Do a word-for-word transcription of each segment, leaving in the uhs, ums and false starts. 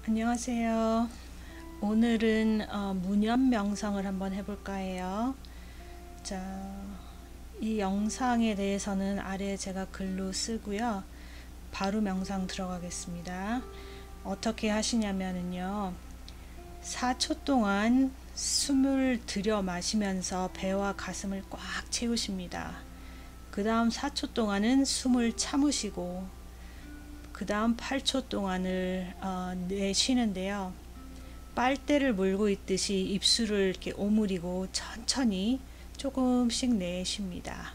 안녕하세요. 오늘은 어, 무념 명상을 한번 해볼까 해요. 자, 이 영상에 대해서는 아래 제가 글로 쓰고요. 바로 명상 들어가겠습니다. 어떻게 하시냐면요. 사 초 동안 숨을 들여 마시면서 배와 가슴을 꽉 채우십니다. 그 다음 사 초 동안은 숨을 참으시고 그 다음 팔 초 동안을 어, 내쉬는데요. 빨대를 물고 있듯이 입술을 이렇게 오므리고 천천히 조금씩 내쉽니다.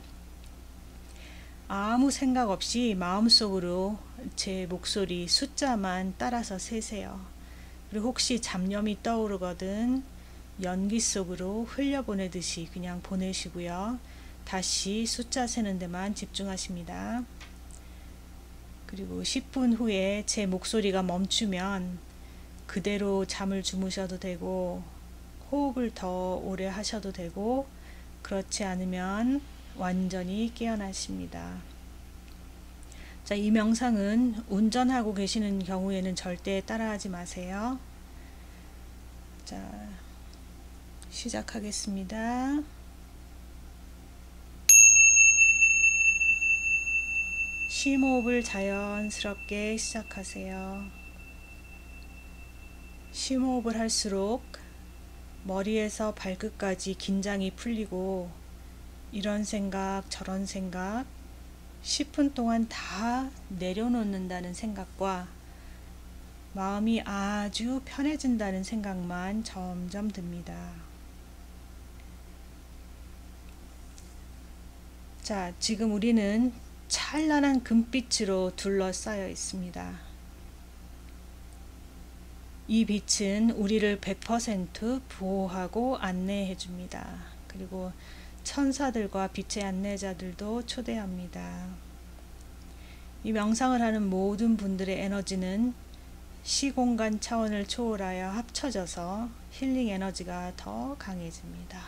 아무 생각 없이 마음속으로 제 목소리 숫자만 따라서 세세요. 그리고 혹시 잡념이 떠오르거든 연기 속으로 흘려보내듯이 그냥 보내시고요. 다시 숫자 세는 데만 집중하십니다. 그리고 십 분 후에 제 목소리가 멈추면 그대로 잠을 주무셔도 되고 호흡을 더 오래 하셔도 되고 그렇지 않으면 완전히 깨어나십니다. 자, 이 명상은 운전하고 계시는 경우에는 절대 따라하지 마세요. 자, 시작하겠습니다. 심호흡을 자연스럽게 시작하세요. 심호흡을 할수록 머리에서 발끝까지 긴장이 풀리고 이런 생각 저런 생각 십 분 동안 다 내려놓는다는 생각과 마음이 아주 편해진다는 생각만 점점 듭니다. 자, 지금 우리는 찬란한 금빛으로 둘러싸여 있습니다. 이 빛은 우리를 백 퍼센트 보호하고 안내해 줍니다. 그리고 천사들과 빛의 안내자들도 초대합니다. 이 명상을 하는 모든 분들의 에너지는 시공간 차원을 초월하여 합쳐져서 힐링 에너지가 더 강해집니다.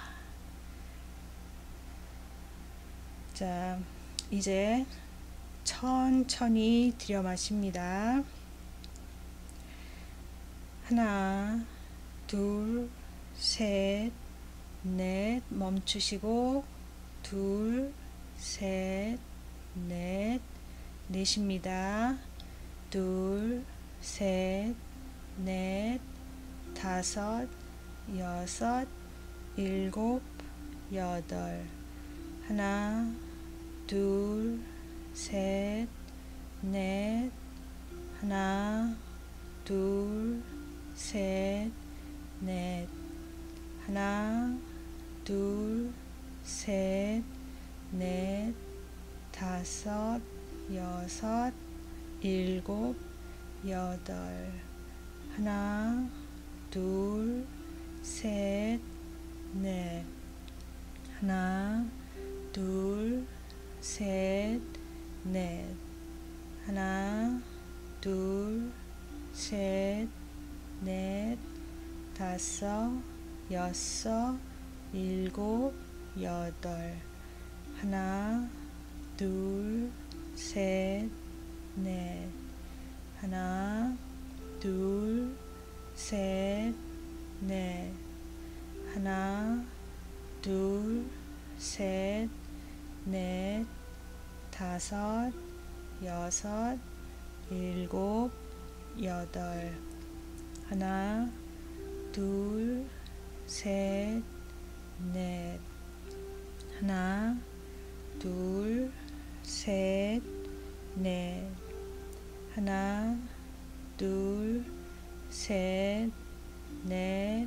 자, 이제 천천히 들여 마십니다. 하나, 둘, 셋, 넷, 멈추시고 둘, 셋, 넷, 내쉽니다. 둘, 셋, 넷, 다섯, 여섯, 일곱, 여덟. 하나, 둘, 셋, 넷, 하나, 둘, 셋, 넷, 하나, 둘, 셋, 넷, 다섯, 여섯, 일곱, 여덟. 하나, 둘, 셋, 넷. 하나, 둘, 셋, 넷. 하나, 둘, 셋, 넷, 다섯, 여섯, 일곱, 여덟. 하나, 둘, 셋, 넷. 하나, 둘, 셋, 넷. 하나, 둘, 셋, 넷, 다섯, 여섯, 일곱, 여덟. 하나, 둘, 셋, 넷. 하나, 둘, 셋, 넷. 하나, 둘, 셋, 넷,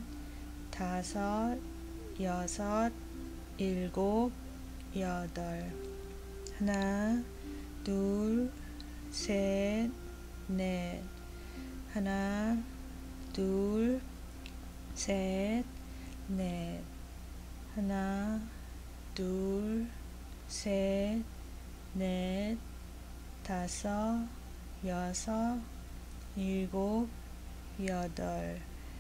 다섯, 여섯, 일곱, 여덟. 하나, 둘, 셋, 넷. 하나, 둘, 셋, 넷. 하나, 둘, 셋, 넷, 다섯, 여섯, 일곱, 여덟.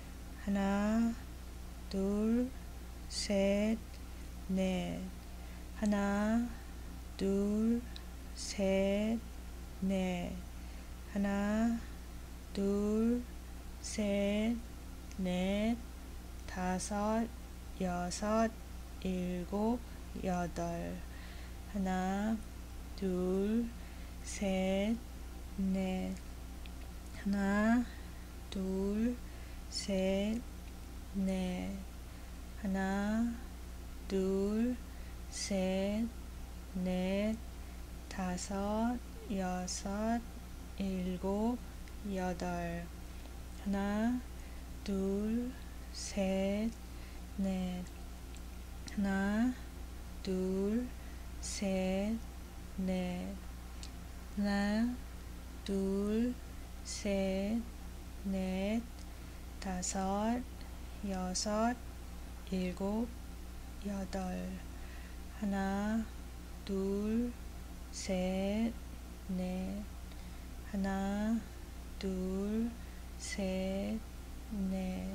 하나, 둘, 셋, 넷. 하나, 둘, 셋, 넷. 하나, 둘, 셋, 넷, 다섯, 여섯, 일곱, 여덟. 하나, 둘, 셋, 넷. 하나, 둘, 셋, 넷. 하나, 둘, 셋, 넷, 다섯, 여섯, 일곱, 여덟. 하나, 둘, 셋, 넷. 하나, 둘, 셋, 넷. 하나, 둘, 셋, 넷, 다섯, 여섯, 일곱, 여덟. 하나, 둘, 셋, 넷. 하나, 둘, 셋, 넷.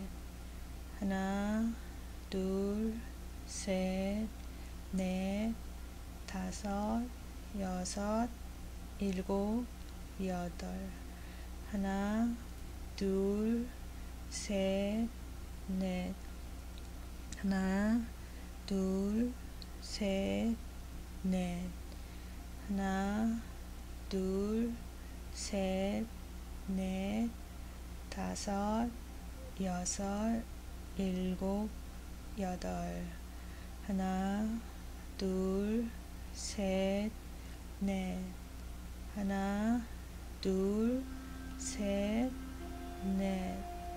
하나, 둘, 셋, 넷, 다섯, 여섯, 일곱, 여덟. 하나, 둘, 셋, 넷. 하나, 둘, 셋, 넷. 하나, 둘, 셋, 넷, 다섯, 여섯, 일곱, 여덟. 하나, 둘, 셋, 넷. 하나, 둘, 셋, 넷.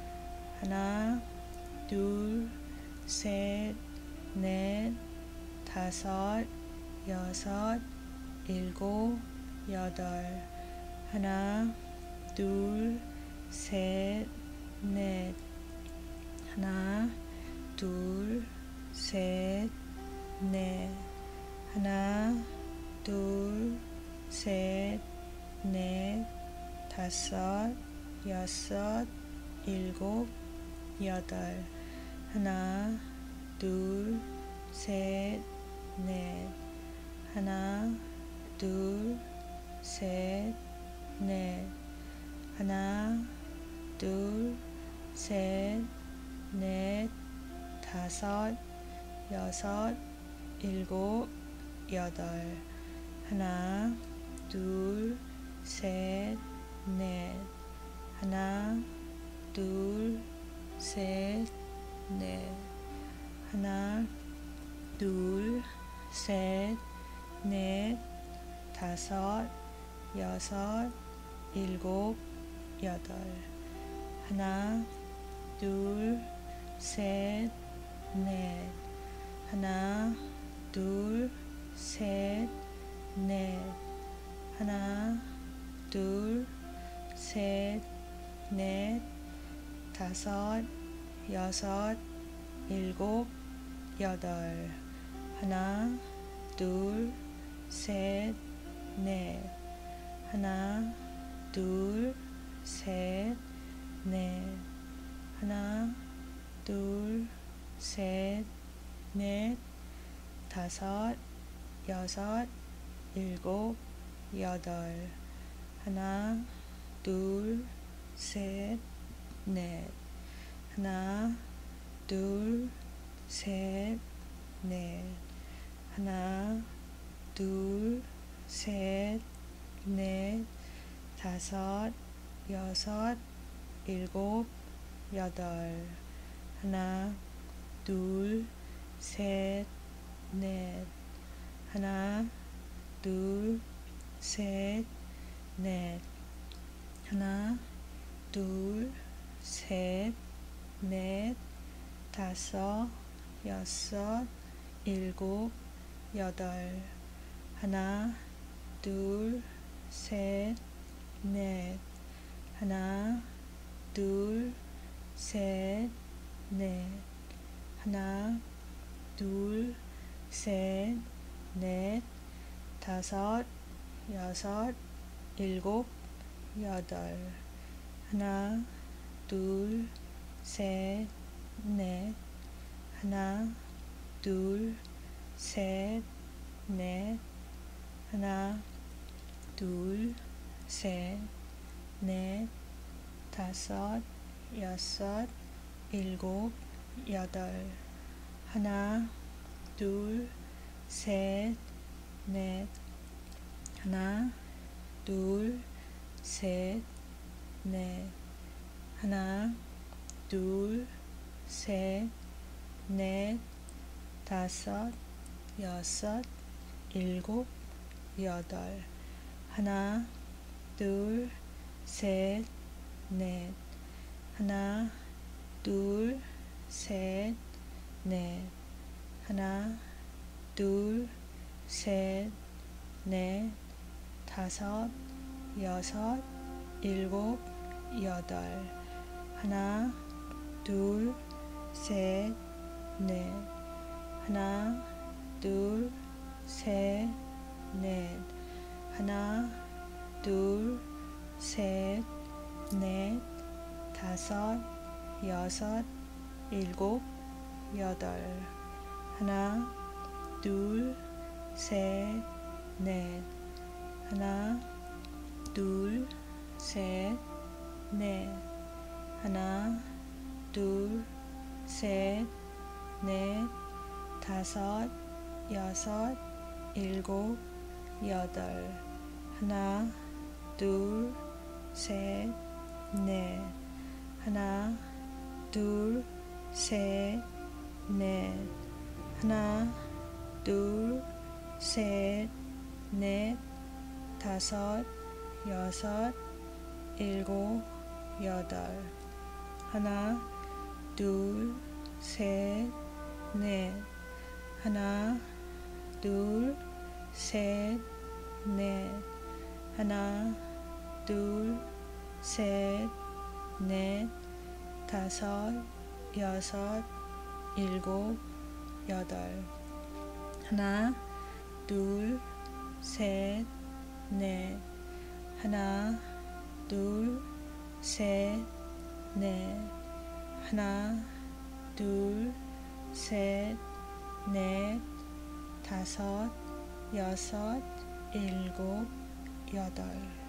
하나, 둘, 셋, 넷, 다섯, 여섯, 일곱, 여덟. 하나, 둘, 셋, 넷. 하나, 둘, 셋, 넷. 하나, 둘, 셋, 넷, 다섯, 여섯, 일곱, 여덟. 하나, 둘, 셋, 넷. 하나, 둘, 셋, 넷. 하나, 둘, 셋, 넷, 다섯, 여섯, 일곱, 여덟. 하나, 둘, 셋, 넷. 하나, 둘, 셋, 넷. 하나, 둘, 셋, 넷, 다섯, 여섯, 일곱, 여덟. 하나, 둘, 셋, 넷. 하나, 둘, 셋, 넷. 하나, 둘, 셋, 넷, 다섯, 여섯, 일곱, 여덟. 하나, 둘, 셋, 넷. 하나, 둘, 셋, 넷. 하나, 둘, 셋, 넷, 다섯, 여섯, 일곱, 여덟. 하나, 둘, 셋, 넷. 하나, 둘, 셋, 넷. 하나, 둘, 셋, 넷, 다섯, 여섯, 일곱, 여덟. 하나, 둘, 셋, 넷. 하나, 둘, 셋, 넷. 하나, 둘, 셋, 넷, 다섯, 여섯, 일곱, 여덟. 하나, 둘, 셋, 넷. 하나, 둘, 셋, 넷. 하나, 둘, 셋, 넷, 다섯, 여섯, 일곱, 여덟. 하나, 둘, 셋, 넷. 하나, 둘, 셋, 넷. 하나, 둘, 셋, 넷, 다섯, 여섯, 일곱, 여덟. 하나, 둘, 셋, 넷. 하나, 둘, 셋, 넷. 하나, 둘, 셋, 넷, 다섯, 여섯, 일곱, 여덟. 하나, 둘, 셋, 넷. 하나, 둘, 셋, 넷. 하나, 둘, 셋, 넷, 다섯, 여섯, 일곱, 여덟. 하나, 둘, 셋, 넷. 하나, 둘, 셋, 넷. 하나, 둘, 셋, 넷, 다섯, 여섯, 일곱, 여덟. 하나, 둘, 셋, 넷. 하나, 둘, 셋, 넷. 하나, 둘, 셋, 넷, 다섯, 여섯, 일곱, 여덟. 하나, 둘, 셋, 넷. 하나, 둘, 셋, 넷. 하나, 둘, 셋, 넷, 다섯, 여섯, 일곱, 여덟. 하나, 둘, 셋, 넷. 하나, 둘, 셋, 넷. 하나, 둘, 셋, 넷, 다섯, 여섯, 일곱, 여덟. 하나, 둘, 셋, 넷. 하나, 둘, 셋, 넷. 하나, 둘, 셋, 넷, 다섯, 여섯, 일곱, 여덟.